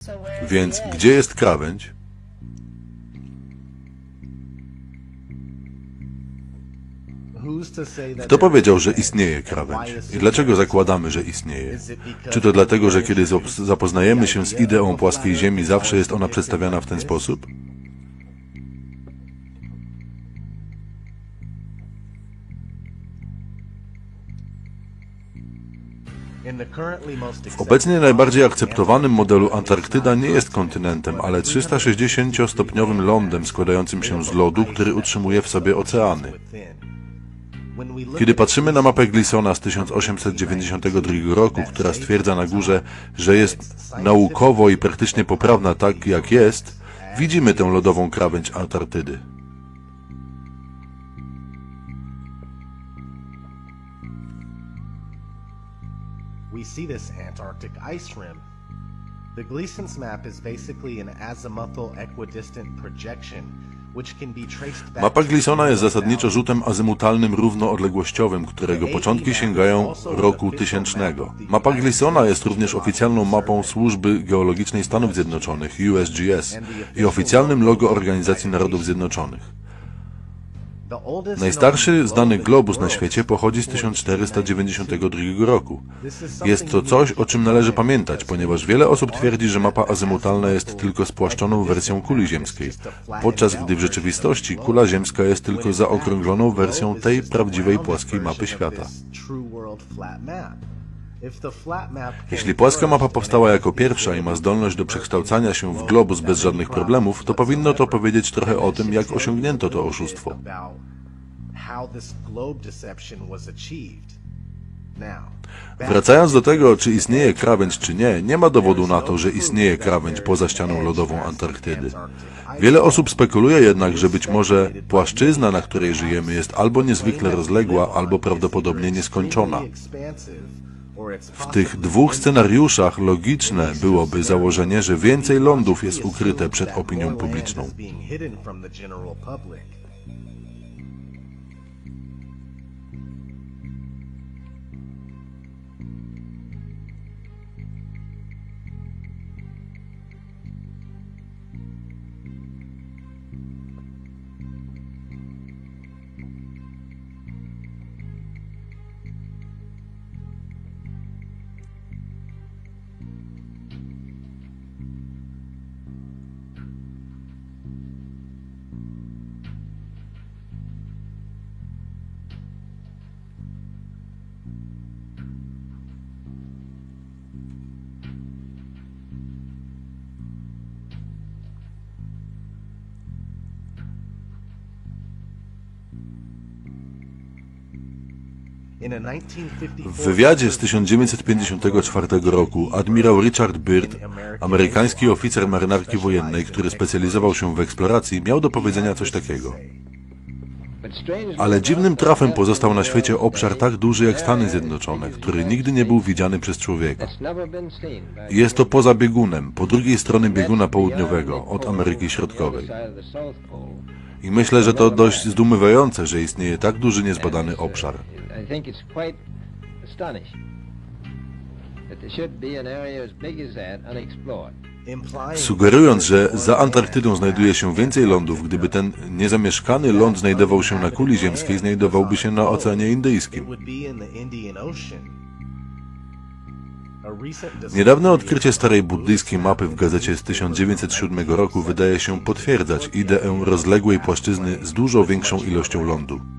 Więc gdzie jest krawędź? Kto powiedział, że istnieje krawędź? I dlaczego zakładamy, że istnieje? Czy to dlatego, że kiedy zapoznajemy się z ideą płaskiej Ziemi, zawsze jest ona przedstawiana w ten sposób? W obecnie najbardziej akceptowanym modelu Antarktyda nie jest kontynentem, ale 360-stopniowym lądem składającym się z lodu, który utrzymuje w sobie oceany. Kiedy patrzymy na mapę Gleasona z 1892 roku, która stwierdza na górze, że jest naukowo i praktycznie poprawna tak jak jest, widzimy tę lodową krawędź Antarktydy. We see this Antarctic ice rim. The Gleason's map is basically an azimuthal equidistant projection, which can be traced back. Mapa Gleasona jest zasadniczo rzutem azymutalnym równoodległościowym, którego początki sięgają roku 1000. Mapa Gleasona jest również oficjalną mapą Służby Geologicznej Stanów Zjednoczonych, USGS, i oficjalnym logo Organizacji Narodów Zjednoczonych. Najstarszy znany globus na świecie pochodzi z 1492 roku. Jest to coś, o czym należy pamiętać, ponieważ wiele osób twierdzi, że mapa azymutalna jest tylko spłaszczoną wersją kuli ziemskiej, podczas gdy w rzeczywistości kula ziemska jest tylko zaokrągloną wersją tej prawdziwej płaskiej mapy świata. Jeśli płaska mapa powstała jako pierwsza i ma zdolność do przekształcania się w globus bez żadnych problemów, to powinno to powiedzieć trochę o tym, jak osiągnięto to oszustwo. Wracając do tego, czy istnieje krawędź, czy nie, nie ma dowodu na to, że istnieje krawędź poza ścianą lodową Antarktydy. Wiele osób spekuluje jednak, że być może płaszczyzna, na której żyjemy, jest albo niezwykle rozległa, albo prawdopodobnie nieskończona. W tych dwóch scenariuszach logiczne byłoby założenie, że więcej lądów jest ukryte przed opinią publiczną. W wywiadzie z 1954 roku admirał Richard Byrd, amerykański oficer marynarki wojennej, który specjalizował się w eksploracji, miał do powiedzenia coś takiego. Ale dziwnym trafem pozostał na świecie obszar tak duży jak Stany Zjednoczone, który nigdy nie był widziany przez człowieka. Jest to poza biegunem, po drugiej stronie bieguna południowego, od Ameryki Środkowej. I myślę, że to dość zdumiewające, że istnieje tak duży niezbadany obszar. Sugerując, że za Antarktydą znajduje się więcej lądów, gdyby ten niezamieszkany ląd znajdował się na kuli ziemskiej, znajdowałby się na Oceanie Indyjskim. Niedawne odkrycie starej buddyjskiej mapy w gazecie z 1907 roku wydaje się potwierdzać ideę rozległej płaszczyzny z dużo większą ilością lądu.